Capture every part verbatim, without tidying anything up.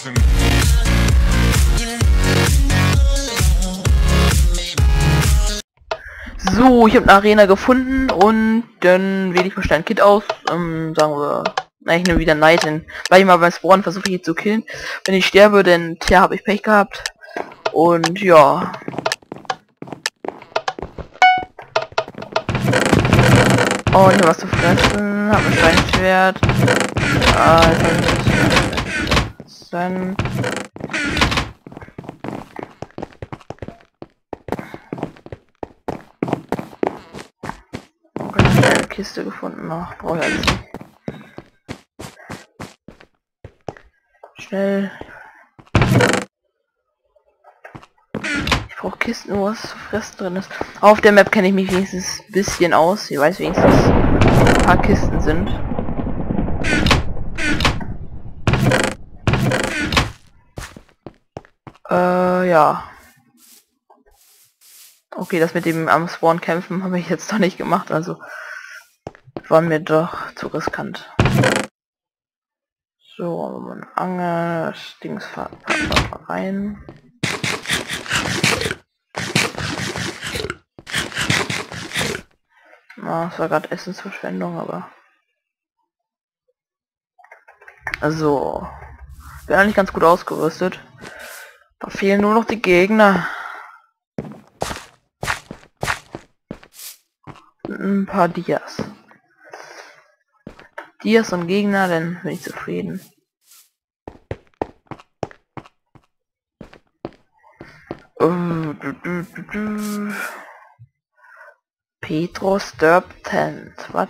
listen. So, ich habe eine Arena gefunden und dann wähle ich mal schnell ein Kit aus. Ähm, sagen wir, na, ich nehme wieder Night hin, weil ich mal beim Spawn versuche ich zu killen. Wenn ich sterbe, dann tja, habe ich Pech gehabt. Und ja. Oh, ich habe was zu fressen, habe ein Steinschwert. Ah, jetzt hab ich dann eine Kiste gefunden. Ach, brauche ich alles nicht. Schnell. Ich brauche Kisten, wo was zu fressen drin ist. Auf der Map kenne ich mich wenigstens ein bisschen aus. Ich weiß wenigstens, ein paar Kisten sind. Äh, ja. Okay, das mit dem am Spawn kämpfen habe ich jetzt doch nicht gemacht, also war mir doch zu riskant. So, man Angel, das Dings rein. Na, es war gerade Essensverschwendung, aber also bin eigentlich ganz gut ausgerüstet. Da fehlen nur noch die Gegner. Ein paar Dias. Dias und Gegner, dann bin ich zufrieden. Uh, du, du, du, du. Petro stirbt Tent. Was?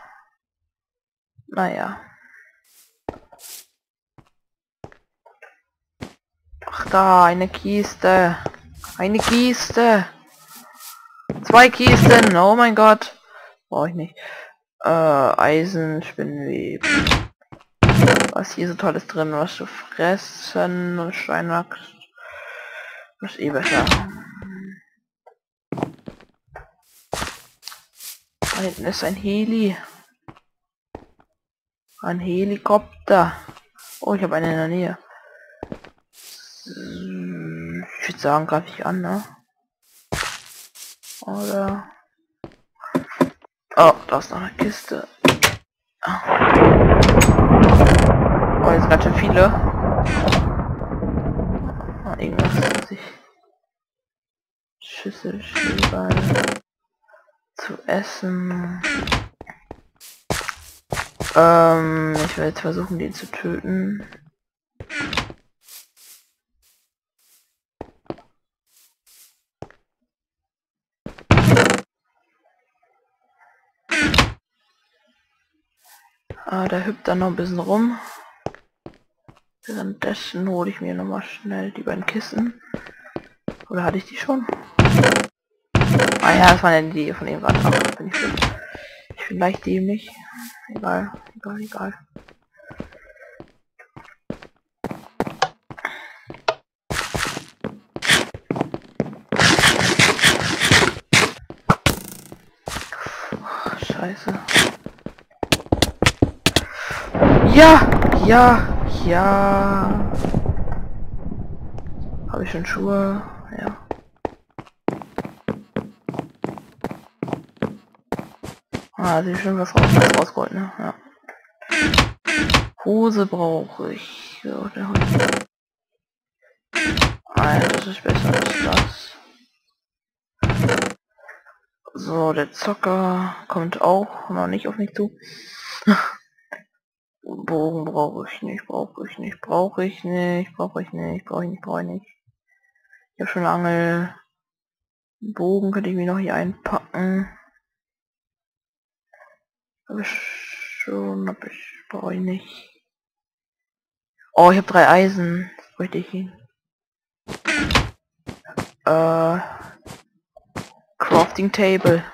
Naja. Ach da, eine Kiste. Eine Kiste. Zwei Kisten. Oh mein Gott. Brauche ich nicht. Äh, Eisen, Spinnenweb. Was hier so tolles drin? Was zu fressen und Steinachs. Das ist eh besser. Da hinten ist ein Heli. Ein Helikopter. Oh, ich habe einen in der Nähe. Ich würde sagen, greife ich an, ne? Oder... Oh, da ist noch eine Kiste. Oh, jetzt ganz schön viele. Ah, irgendwas muss ich... Schüssel, Schneeball... zu essen. Ähm, ich werde jetzt versuchen, den zu töten. Ah, der hüpft dann noch ein bisschen rum. Währenddessen hole ich mir noch mal schnell die beiden Kisten. Oder hatte ich die schon? Ah ja, das waren ja die von eben gerade. Ach, bin ich blöd. Ich bin leicht dämlich. Egal, egal, egal. Oh, scheiße. Ja, ja, ja. Habe ich schon Schuhe? Ja. Ah, sieht schon was raus, was rausgeholt, ne? Ja. Hose brauche ich. So, der Hose. Ah, ja, das ist besser als das. So, der Zocker kommt auch noch nicht auf mich zu. Bogen brauche ich nicht, brauche ich nicht, brauche ich nicht, brauche ich nicht, brauche ich nicht, brauche ich nicht. Ich habe schon eine Angel. Bogen könnte ich mir noch hier einpacken. Habe ich schon, hab ich, brauche ich nicht. Oh, ich habe drei Eisen. Das bräuchte ich hin. Äh, Crafting Table.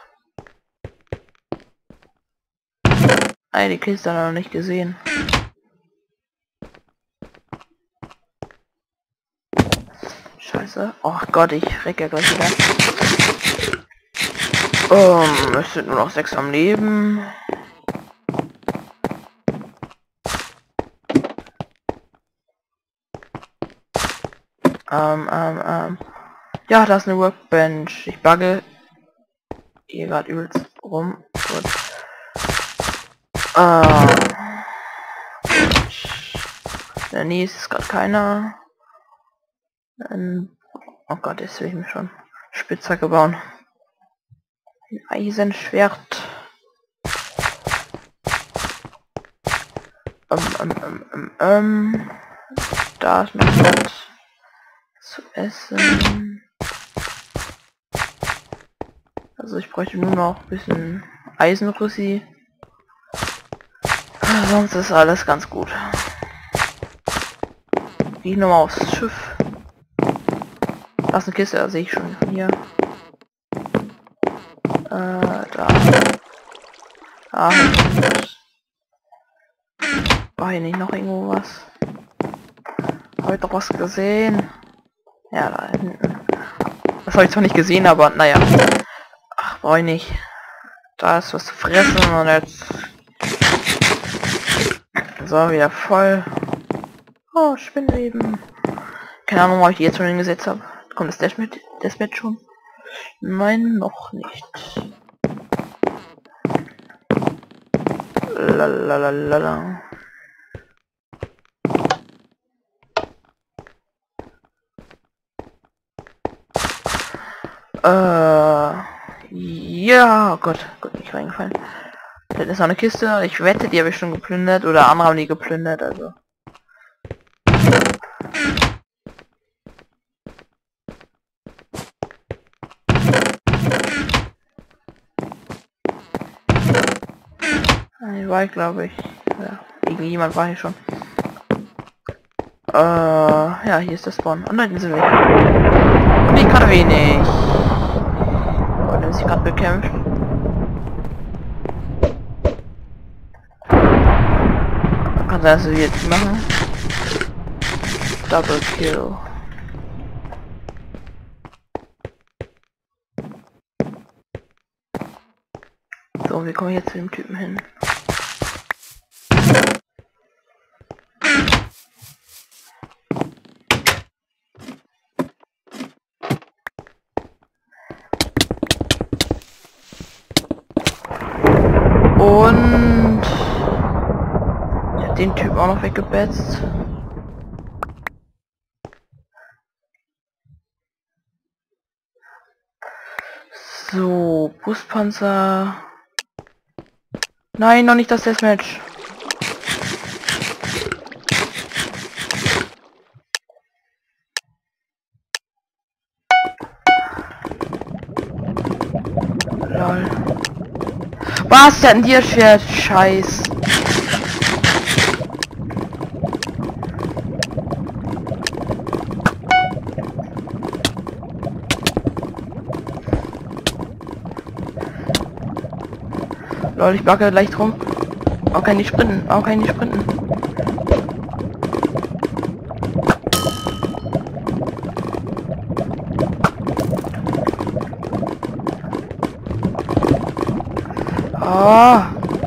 Ah, die Kiste noch nicht gesehen. Scheiße. Oh Gott, ich reck ja gleich wieder. Ähm, es sind nur noch sechs am Leben. Ähm, ähm, ähm. Ja, da ist eine Workbench. Ich bugge hier gerade übelst rum. Gut. Ähm. In der Nähe ist gerade keiner. Ähm, oh Gott, jetzt will ich mir schon Spitzhacke bauen. Ein Eisenschwert. Ähm, ähm, ähm, ähm, ähm. Da ist noch was zu essen. Also ich bräuchte nur noch ein bisschen Eisenrüssi. Sonst ist alles ganz gut. Gehe ich nochmal aufs Schiff. Da ist eine Kiste, da sehe ich schon hier. Äh, da. Ah, war hier nicht noch irgendwo was? Habe ich doch was gesehen? Ja, da hinten. Das habe ich zwar nicht gesehen, aber naja. Ach, brauche ich nicht. Da ist was zu fressen und jetzt. So, wieder voll. Oh, Spinnleben. Keine Ahnung, ob ich die jetzt schon hingesetzt habe. Kommt das Deathmatch, Deathmatch schon? Nein, noch nicht. Lalalala. Äh, ja, oh Gott, Gott, nicht reingefallen. Das ist noch eine Kiste. Ich wette, die habe ich schon geplündert oder andere haben die geplündert, also. Ich war, glaube ich. Ja, irgendjemand war hier schon. Äh, ja, hier ist der Spawn. Und da hinten sind wir. Und ich kann wenig. Und dann ist sich gerade bekämpft. Kann sein, dass wir jetzt machen. Double Kill. So, wir kommen jetzt zu dem Typen hin. Und ich hab den Typ auch noch weggebetzt. So, Brustpanzer. Nein, noch nicht das Deathmatch. Lol. Was denn dir Schwert? Scheiß. Lol, ich backe leicht rum. Auch kann ich sprinten, auch kann ich sprinten. Ah.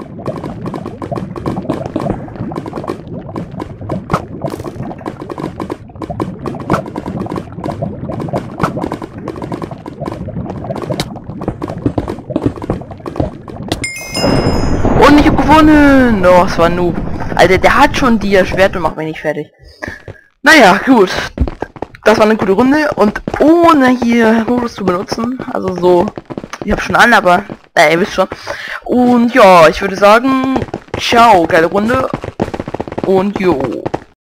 Und ich hab gewonnen! Oh, es war ein Noob. Alter, der hat schon dir Schwert und macht mich nicht fertig. Naja, gut. Das war eine gute Runde und ohne hier Modus zu benutzen. Also so. Ich hab schon an, aber äh, ihr wisst schon. Und ja, ich würde sagen, ciao, geile Runde. Und jo.